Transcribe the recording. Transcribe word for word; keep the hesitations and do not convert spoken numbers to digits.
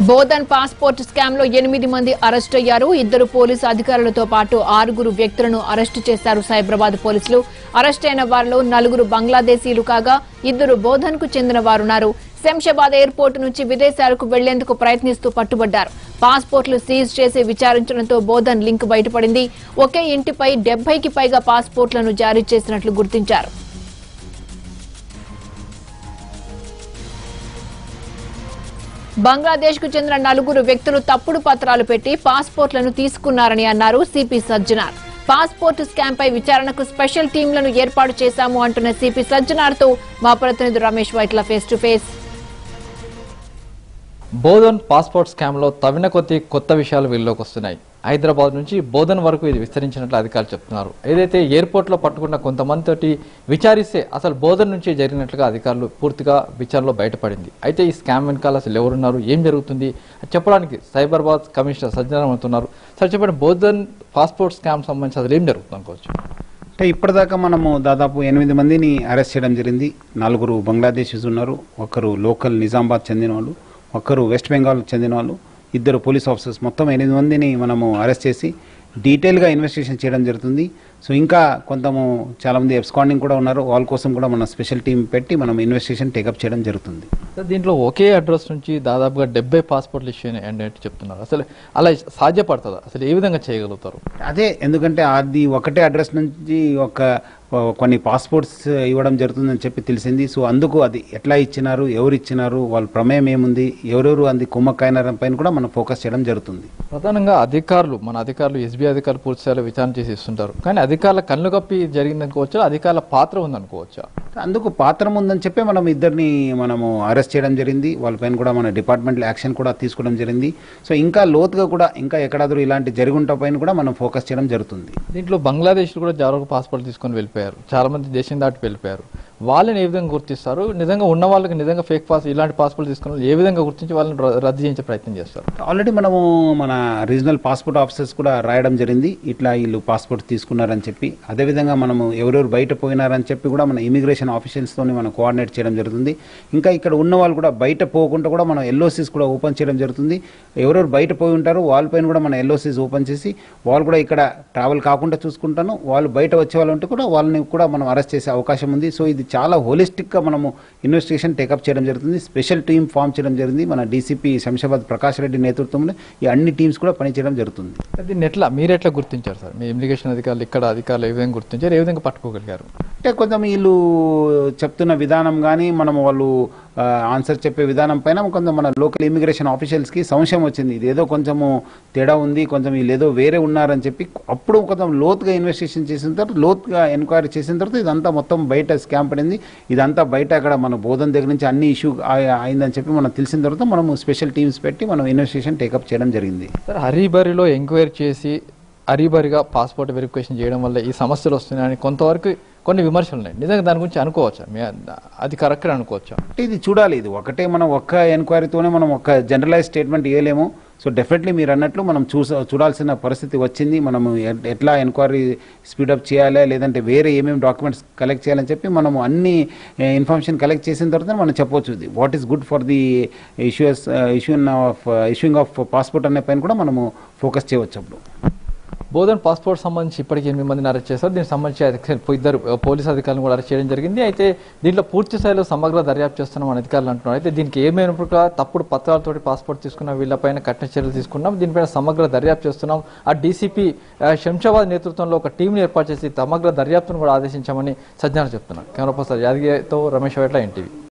Bodhan passport scam లో ఎనిమిది మంది అరెస్ట్ అయ్యారు. ఇద్దరు పోలీసు అధికారులతో పాటు ఆరుగురు వ్యక్తులను అరెస్టు చేశారు సైబరాబాద్ పోలీసులు. అరెస్ట్ అయిన వారిలో నలుగురు బంగ్లాదేశీలు కాగా ఇద్దరు బోధన్ కు చెందిన వారున్నారు. శంషాబాద్ ఎయిర్పోర్టు నుంచి విదేశాలకు వెళ్లేందుకు ప్రయత్నిస్తూ పట్టుబడ్డారు. పాస్పోర్ట్లు సీజ్ చేసి విచారించడంతో బోధన్ లింక్ బయటపడింది. ఒకే ఇంటిపై డెబ్బైకి పైగా పాస్పోర్ట్లను జారీ చేసినట్లు గుర్తించారు. బంగ్లాదేశ్ కు చెందిన నలుగురు వ్యక్తులు తప్పుడు పత్రాలు పెట్టి పాస్పోర్ట్లను తీసుకున్నారని అన్నారు సిపి సజ్జనార్. పాస్పోర్ట్ స్కామ్ పై విచారణకు స్పెషల్ టీంలను ఏర్పాటు చేశాము అంటున్న సిపి సజ్జనార్ తో మా ప్రతినిధి Ramesh Vaitla face to face. Bodhan passport scam లో తవ్విన కొద్ది కొత్త విషయాలు వెలుగులోకి వస్తున్నాయి. హైదరాబాద్ నుంచి బోధన్ వరకు ఇది విస్తరించినట్లు అధికారులు చెప్తున్నారు. ఏదైతే ఎయిర్పోర్ట్ లో పట్టుకున్న కొంతమంది తోటి విచారిస్తే అసలు బోధన్ నుంచి జరిగినట్లుగా అధికారులు పూర్తిగా విచారణలో బయటపడింది. అయితే ఈ స్కామ్ వెనకాల అసలు ఎవరున్నారు, ఏం జరుగుతుంది చెప్పడానికి సైబరాబాద్ కమిషనర్ సజ్జనార్ అవుతున్నారు. సార్ చెప్పండి, బోధన్ పాస్పోర్ట్ స్కామ్ సంబంధించి అసలు ఏం జరుగుతుంది అనుకోవచ్చు? అంటే ఇప్పటిదాకా మనము దాదాపు ఎనిమిది మందిని అరెస్ట్ చేయడం జరిగింది. నలుగురు బంగ్లాదేశీస్ ఉన్నారు, ఒకరు లోకల్ నిజామాబాద్ చెందిన వాళ్ళు, ఒకరు వెస్ట్ బెంగాల్ చెందిన వాళ్ళు, ఇద్దరు పోలీస్ ఆఫీసర్స్, మొత్తం ఎనిమిది మందిని మనము అరెస్ట్ చేసి డీటెయిల్గా ఇన్వెస్టిగేషన్ చేయడం జరుగుతుంది. సో ఇంకా కొంతము చాలామంది ఎబ్స్కాండింగ్ కూడా ఉన్నారు, వాళ్ళ కోసం కూడా మన స్పెషల్ టీం పెట్టి మనం ఇన్వెస్టిగేషన్ టేకప్ చేయడం జరుగుతుంది. దీంట్లో ఒకే అడ్రస్ నుంచి దాదాపుగా డెబ్బై పాస్పోర్ట్లు ఇష్యూ అన్నట్టు చెప్తున్నారు. అసలు అలా సాధ్యపడుతుందా? అసలు ఏ విధంగా చేయగలుగుతారు? అదే, ఎందుకంటే అది ఒకటే అడ్రస్ నుంచి ఒక కొన్ని పాస్పోర్ట్స్ ఇవ్వడం జరుగుతుందని చెప్పి తెలిసింది. సో అందుకు అది ఎట్లా ఇచ్చినారు, ఎవరు ఇచ్చినారు, వాళ్ళ ప్రమేయం ఏముంది, ఎవరెవరు అంది కుమ్మక్కైనారం పైన కూడా మనం ఫోకస్ చేయడం జరుగుతుంది. ప్రధానంగా అధికారులు మన అధికారులు ఎస్బీ అధికారులు పూర్తి స్థాయిలో విచారణ చేసి ఇస్తుంటారు, కానీ అధికారుల కళ్ళు కప్పి జరిగిందనుకోవచ్చా, అధికారుల పాత్ర ఉందనుకోవచ్చా? అందుకు పాత్ర ఉందని చెప్పి మనం ఇద్దరిని మనము అరెస్ట్ చేయడం జరిగింది. వాళ్ళపైన కూడా మన డిపార్ట్మెంటల్ యాక్షన్ కూడా తీసుకోవడం జరిగింది. సో ఇంకా లోతుగా కూడా ఇంకా ఎక్కడాದರೂ ఇలాంటి జరుగుంట పైన కూడా మనం ఫోకస్ చేయడం జరుగుతుంది. దీంట్లో బంగ్లాదేశ్ కూడా జాగ్రత్త పాస్పోర్ట్ తీసుకొని వెళ్ళిపోయారు, చాలా మంది దేశం దాటి వెళ్ళిపోయారు. వాళ్ళని ఏ విధంగా గుర్తిస్తారు? నిజంగా ఉన్న వాళ్ళకి నిజంగా ఫేక్ పాస్ ఇలాంటి పాస్పోర్ట్ తీసుకున్న ఏ విధంగా గుర్తించి వాళ్ళని రద్దు చేయించే ప్రయత్నం చేస్తారు? ఆల్రెడీ మనము మన రీజనల్ పాస్పోర్ట్ ఆఫీసర్స్ కూడా రాయడం జరిగింది, ఇట్లా వీళ్ళు పాస్పోర్ట్ తీసుకున్నారని చెప్పి. అదేవిధంగా మనము ఎవరెవరు బయట పోయినారని చెప్పి కూడా మన ఇమిగ్రేషన్ ఆఫీషియల్స్తో మనం కోఆర్డినేట్ చేయడం జరుగుతుంది. ఇంకా ఇక్కడ ఉన్న వాళ్ళు కూడా బయట పోకుండా కూడా మనం ఎల్ఓసీస్ కూడా ఓపెన్ చేయడం జరుగుతుంది. ఎవరెవరు బయట పోయి ఉంటారో వాళ్ళపైన కూడా మన ఎల్ఓసీస్ ఓపెన్ చేసి వాళ్ళు కూడా ఇక్కడ ట్రావెల్ కాకుండా చూసుకుంటాను. వాళ్ళు బయట వచ్చే వాళ్ళు ఉంటే కూడా వాళ్ళని కూడా మనం అరెస్ట్ చేసే అవకాశం ఉంది. సో ఇది చాలా హోలిస్టిక్గా మనము ఇన్వెస్టిగేషన్ టేకప్ చేయడం జరుగుతుంది. స్పెషల్ టీం ఫామ్ చేయడం జరిగింది. మన డీసీపీ శంషాబాద్ ప్రకాష్ రెడ్డి నేతృత్వంలో ఈ అన్ని టీమ్స్ కూడా పనిచేయడం జరుగుతుంది. దీన్ని ఎట్లా మీరు ఎట్లా గుర్తించారు సార్? మీ ఇమిగ్రేషన్ అధికారులు ఇక్కడ అధికారులు ఏ విధంగా గుర్తించారు, ఏ విధంగా పట్టుకోగలిగారు? అంటే కొంచెం వీళ్ళు చెప్తున్న విధానం కానీ మనం వాళ్ళు ఆన్సర్ చెప్పే విధానం పైన కొంచెం మన లోకల్ ఇమిగ్రేషన్ ఆఫీషియల్స్కి సంశయం వచ్చింది. ఇదేదో కొంచెము తేడా ఉంది, కొంచెం వీళ్ళు ఏదో వేరే ఉన్నారని చెప్పి అప్పుడు కొంచెం లోతుగా ఇన్వెస్టిగేషన్ చేసిన తర్వాత, లోతుగా ఎంక్వైరీ చేసిన తర్వాత ఇదంతా మొత్తం బయట స్కామ్ పడింది, ఇదంతా బయట అక్కడ మన బోధన దగ్గర నుంచి అన్ని ఇష్యూ అయిందని చెప్పి మనం తెలిసిన తర్వాత మనం స్పెషల్ టీమ్స్ పెట్టి మనం ఇన్వెస్టిగేషన్ టేకప్ చేయడం జరిగింది. సార్, హరీబరిలో ఎంక్వైరీ చేసి హరీబరిగా పాస్పోర్ట్ వెరిఫికేషన్ చేయడం వల్ల ఈ సమస్యలు వస్తున్నాయని కొంతవరకు కొన్ని విమర్శలు ఉన్నాయి. నిజంగా దాని గురించి అనుకోవచ్చా? అది కరెక్ట్ అనుకోవచ్చా? అంటే ఇది చూడాలి, ఇది ఒకటే మనం ఒక్క ఎంక్వైరీతోనే మనం ఒక జనరలైజ్ స్టేట్మెంట్ ఇవ్వలేము. సో డెఫినెట్లీ మీరు అన్నట్లు మనం చూస చూడాల్సిన పరిస్థితి వచ్చింది. మనము ఎట్లా ఎంక్వైరీ స్పీడప్ చేయాలి, లేదంటే వేరే ఏమేమి డాక్యుమెంట్స్ కలెక్ట్ చేయాలని చెప్పి మనము అన్ని ఇన్ఫర్మేషన్ కలెక్ట్ చేసిన తర్వాత మనం చెప్పవచ్చు what is good for the issues issuance of issuing of passport అనే పైన కూడా మనము ఫోకస్ చేయవచ్చు. అప్పుడు బోధన్ పాస్పోర్ట్ సంబంధించి ఇప్పటికీ ఎనిమిది మందిని అరెస్ట్ చేశారు. దీనికి సంబంధించి ఇద్దరు పోలీసు అధికారులను కూడా అరెస్ట్ చేయడం జరిగింది. అయితే దీంట్లో పూర్తి స్థాయిలో సమగ్ర దర్యాప్తు చేస్తున్నాం అని అధికారులు అంటున్నారు. అయితే దీనికి ఏమైనప్పుడు తప్పుడు పత్రాలతోటి పాస్పోర్ట్ తీసుకున్న వీళ్ళపైన కఠిన చర్యలు తీసుకున్నాం, దీనిపైన సమగ్ర దర్యాప్తు చేస్తున్నాం. ఆ డీసీపీ శంషాబాద్ నేతృత్వంలో ఒక టీంని ఏర్పాటు చేసి సమగ్ర దర్యాప్తును కూడా ఆదేశించామని సజ్జనార్ చెప్తున్నారు. కెమెరా పర్సన్ యాదగిరితో రమేష్ వైట్ల ఎన్టీవీ.